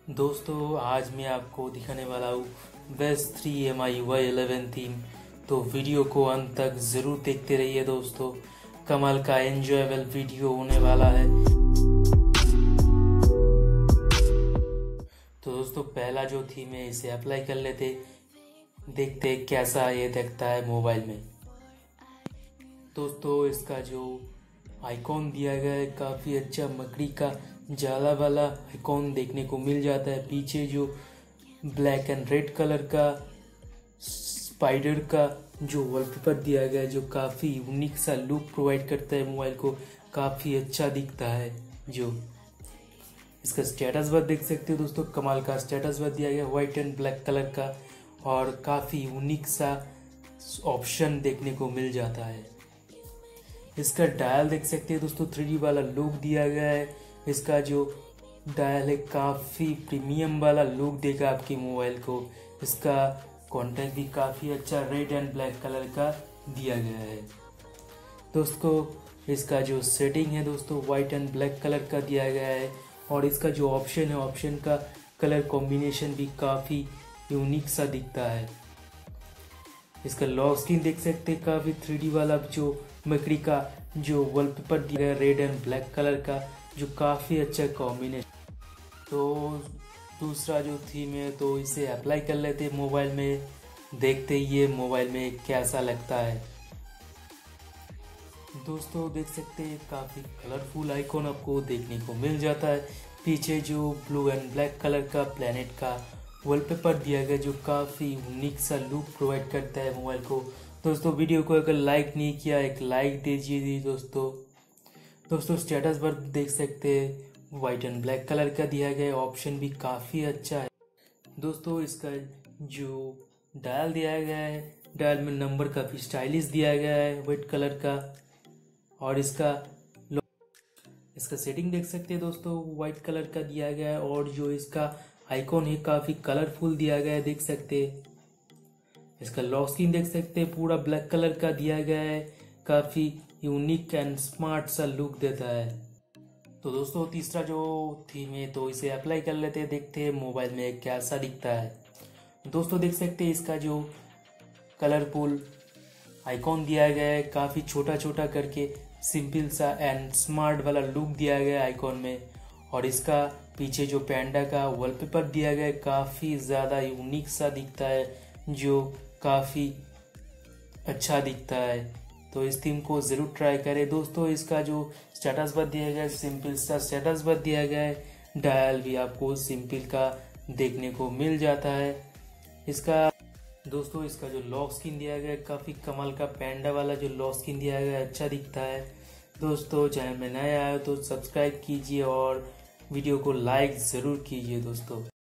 दोस्तों आज मैं आपको दिखाने वाला हूँ बेस्ट 3 UI11 थीम। तो वीडियो को अंत तक जरूर देखते रहिए दोस्तों, कमाल का एंजॉयबल वीडियो होने वाला है। तो दोस्तों पहला जो थीम है इसे अप्लाई कर लेते, देखते कैसा ये दिखता है मोबाइल में। दोस्तों इसका जो आइकॉन दिया गया है काफ़ी अच्छा मकड़ी का जाला वाला आइकॉन देखने को मिल जाता है। पीछे जो ब्लैक एंड रेड कलर का स्पाइडर का जो वॉलपेपर दिया गया है जो काफ़ी यूनिक सा लुक प्रोवाइड करता है, मोबाइल को काफ़ी अच्छा दिखता है। जो इसका स्टेटस बार देख सकते हो दोस्तों, कमाल का स्टेटस बार दिया गया व्हाइट एंड ब्लैक कलर का, और काफ़ी यूनिक सा ऑप्शन देखने को मिल जाता है। इसका डायल देख सकते हैं दोस्तों, 3D वाला लुक दिया गया है। इसका जो डायल है काफ़ी प्रीमियम वाला लुक देगा आपके मोबाइल को। इसका कॉन्टैक्ट भी काफ़ी अच्छा रेड एंड ब्लैक कलर का दिया गया है। दोस्तों इसका जो सेटिंग है दोस्तों वाइट एंड ब्लैक कलर का दिया गया है, और इसका जो ऑप्शन है ऑप्शन का कलर कॉम्बिनेशन भी काफ़ी यूनिक सा दिखता है। इसका लॉक स्क्रीन देख सकते हैं, काफ़ी 3D वाला जो मकड़ी का जो वॉलपेपर दिया गया रेड एंड ब्लैक कलर का, जो काफ़ी अच्छा कॉम्बिनेशन। तो दूसरा जो थीम है तो इसे अप्लाई कर लेते हैं मोबाइल में, देखते ये मोबाइल में कैसा लगता है। दोस्तों देख सकते हैं काफ़ी कलरफुल आइकॉन आपको देखने को मिल जाता है। पीछे जो ब्लू एंड ब्लैक कलर का प्लेनेट का वॉलपेपर दिया गया जो काफ़ी यूनिक सा लुक प्रोवाइड करता है मोबाइल को। दोस्तों वीडियो को अगर लाइक नहीं किया एक लाइक दीजिए दोस्तों स्टेटस बार देख सकते हैं वाइट एंड ब्लैक कलर का दिया गया है, ऑप्शन भी काफ़ी अच्छा है। दोस्तों इसका जो डायल दिया गया है, डायल में नंबर काफ़ी स्टाइलिश दिया गया है वाइट कलर का, और इसका सेटिंग देख सकते हैं दोस्तों वाइट कलर का दिया गया है, और जो इसका आइकॉन है काफ़ी कलरफुल दिया गया है देख सकते हैं। इसका लॉक स्क्रीन देख सकते हैं पूरा ब्लैक कलर का दिया गया है, काफ़ी यूनिक एंड स्मार्ट सा लुक देता है। तो दोस्तों तीसरा जो थीम है तो इसे अप्लाई कर लेते हैं, देखते हैं मोबाइल में कैसा दिखता है। दोस्तों देख सकते हैं इसका जो कलरफुल आइकॉन दिया गया है काफ़ी छोटा छोटा करके सिंपल सा एंड स्मार्ट वाला लुक दिया गया है आइकॉन में, और इसका पीछे जो पैंडा का वॉलपेपर दिया गया है काफ़ी ज़्यादा यूनिक सा दिखता है, जो काफ़ी अच्छा दिखता है। तो इस थीम को ज़रूर ट्राई करें दोस्तों। इसका जो स्टेटस बार दिया गया है सिंपल सा स्टेटस बार दिया गया है, डायल भी आपको सिंपल का देखने को मिल जाता है। इसका दोस्तों इसका जो लॉक स्क्रीन दिया गया है काफ़ी कमाल का पैंडा वाला जो लॉक स्क्रीन दिया गया है अच्छा दिखता है। दोस्तों चैनल में नया आया तो सब्सक्राइब कीजिए और वीडियो को लाइक ज़रूर कीजिए दोस्तों।